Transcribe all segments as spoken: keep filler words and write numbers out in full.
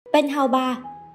Penthouse ba.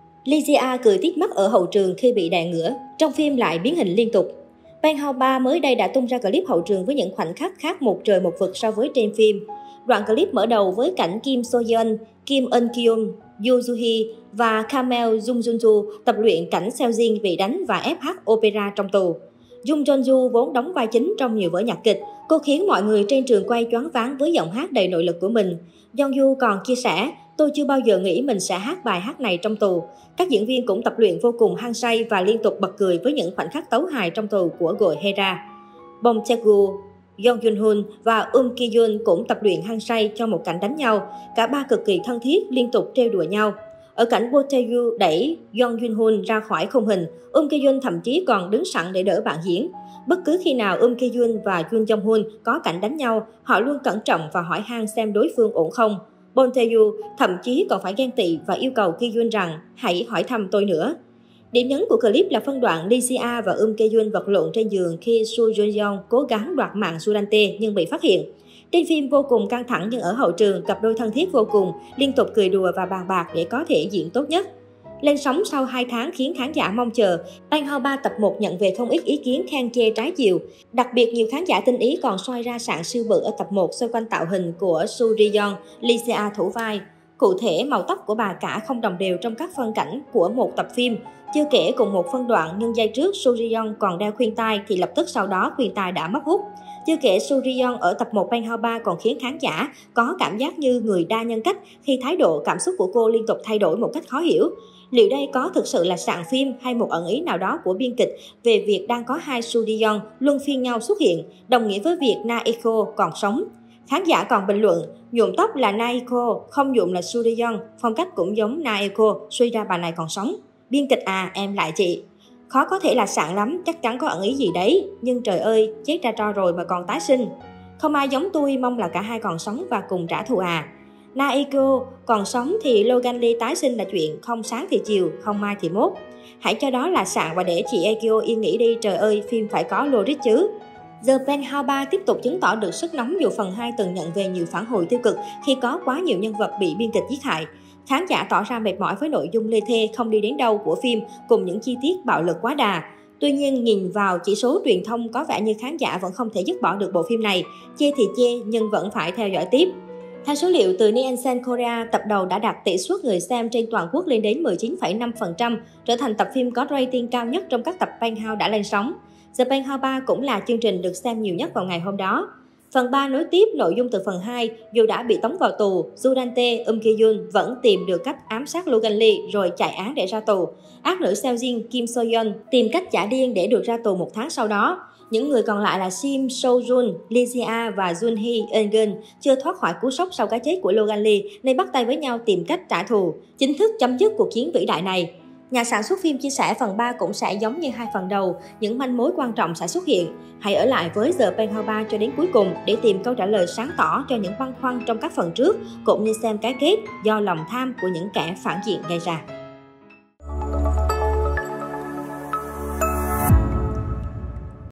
Lysia cười tít mắt ở hậu trường khi bị đè ngửa, trong phim lại biến hình liên tục. Penthouse ba mới đây đã tung ra clip hậu trường với những khoảnh khắc khác một trời một vực so với trên phim. Đoạn clip mở đầu với cảnh Kim So Yeon, Kim Eun Kyung, Yoo Joo Hee và Kamel Jung Jun Joo tập luyện cảnh Seo Jin bị đánh và ép hát opera trong tù. Jung Jun Joo vốn đóng vai chính trong nhiều vở nhạc kịch, cô khiến mọi người trên trường quay choáng váng với giọng hát đầy nội lực của mình. Yeon Yoo còn chia sẻ, tôi chưa bao giờ nghĩ mình sẽ hát bài hát này trong tù. Các diễn viên cũng tập luyện vô cùng hăng say và liên tục bật cười với những khoảnh khắc tấu hài trong tù của Gội Hera. Bong Tae-gu, Yeon Jun-hun và Um Ki-yoon cũng tập luyện hăng say cho một cảnh đánh nhau. Cả ba cực kỳ thân thiết, liên tục trêu đùa nhau. Ở cảnh Bo Tae-gu đẩy Yeon Jun-hun ra khỏi khung hình, Um Ki-yoon thậm chí còn đứng sẵn để đỡ bạn diễn. Bất cứ khi nào Um Ki-yoon và Jun Jong-hun có cảnh đánh nhau, họ luôn cẩn trọng và hỏi han xem đối phương ổn không. Bon Tae-gu thậm chí còn phải ghen tị và yêu cầu Ki-yoon rằng hãy hỏi thăm tôi nữa. Điểm nhấn của clip là phân đoạn Lysia và Um Ki-yoon vật lộn trên giường khi Soo Joon-young cố gắng đoạt mạng Surante nhưng bị phát hiện. Trên phim vô cùng căng thẳng nhưng ở hậu trường, cặp đôi thân thiết vô cùng, liên tục cười đùa và bàn bạc để có thể diễn tốt nhất. Lên sóng sau hai tháng khiến khán giả mong chờ, Penthouse ba tập một nhận về không ít ý kiến khen chê trái chiều. Đặc biệt, nhiều khán giả tinh ý còn soi ra sạn siêu bự ở tập một xoay quanh tạo hình của Soo Ri-yeon, Lysia thủ vai. Cụ thể, màu tóc của bà cả không đồng đều trong các phân cảnh của một tập phim. Chưa kể cùng một phân đoạn nhưng giây trước Soo Ri-yeon còn đeo khuyên tai thì lập tức sau đó khuyên tai đã mất hút. Chưa kể Soo Ri-yeon ở tập một Penthouse ba còn khiến khán giả có cảm giác như người đa nhân cách khi thái độ cảm xúc của cô liên tục thay đổi một cách khó hiểu. Liệu đây có thực sự là sạn phim hay một ẩn ý nào đó của biên kịch về việc đang có hai Soo Ri-yeon luân phiên nhau xuất hiện, đồng nghĩa với việc Na Echo còn sống? Khán giả còn bình luận, nhuộm tóc là Na Echo, không nhuộm là Soo Ri-yeon, phong cách cũng giống Na Echo, suy ra bà này còn sống. Biên kịch à, em lại chị. Khó có thể là sạn lắm, chắc chắn có ẩn ý gì đấy, nhưng trời ơi, chết ra tro rồi mà còn tái sinh. Không ai giống tôi, mong là cả hai còn sống và cùng trả thù à. Na Echo còn sống thì Logan Lee tái sinh là chuyện không sáng thì chiều, không mai thì mốt. Hãy cho đó là sạn và để chị Echo yên nghỉ đi, trời ơi, phim phải có logic chứ. The Penthouse ba tiếp tục chứng tỏ được sức nóng dù phần hai từng nhận về nhiều phản hồi tiêu cực khi có quá nhiều nhân vật bị biên kịch giết hại. Khán giả tỏ ra mệt mỏi với nội dung lê thê không đi đến đâu của phim cùng những chi tiết bạo lực quá đà. Tuy nhiên, nhìn vào chỉ số truyền thông có vẻ như khán giả vẫn không thể dứt bỏ được bộ phim này. Chê thì chê nhưng vẫn phải theo dõi tiếp. Theo số liệu từ Nielsen Korea, tập đầu đã đạt tỷ suất người xem trên toàn quốc lên đến mười chín phẩy năm phần trăm, trở thành tập phim có rating cao nhất trong các tập Penthouse đã lên sóng. The Penthouse ba cũng là chương trình được xem nhiều nhất vào ngày hôm đó. Phần ba nối tiếp nội dung từ phần hai, dù đã bị tống vào tù, Surante, Um Ki-yoon vẫn tìm được cách ám sát Logan Lee rồi chạy án để ra tù. Ác nữ Seo Jin, Kim So Yeon tìm cách giả điên để được ra tù một tháng sau đó. Những người còn lại là Sim So Jun, Lysia và Jun Hee Eun chưa thoát khỏi cú sốc sau cái chết của Logan Lee nên bắt tay với nhau tìm cách trả thù, chính thức chấm dứt cuộc chiến vĩ đại này. Nhà sản xuất phim chia sẻ phần ba cũng sẽ giống như hai phần đầu, những manh mối quan trọng sẽ xuất hiện. Hãy ở lại với The Penthouse ba cho đến cuối cùng để tìm câu trả lời sáng tỏ cho những băn khoăn trong các phần trước, cũng như xem cái kết do lòng tham của những kẻ phản diện gây ra.